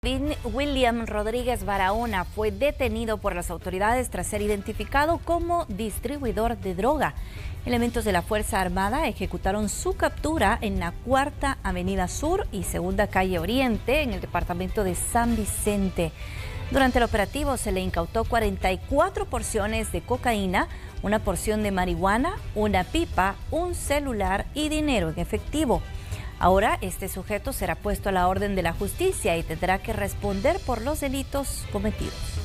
William Rodríguez Barahona fue detenido por las autoridades tras ser identificado como distribuidor de droga. Elementos de la Fuerza Armada ejecutaron su captura en la 4ª Avenida Sur y 2ª Calle Oriente, en el departamento de San Vicente. Durante el operativo se le incautó 44 porciones de cocaína, una porción de marihuana, una pipa, un celular y dinero en efectivo. Ahora este sujeto será puesto a la orden de la justicia y tendrá que responder por los delitos cometidos.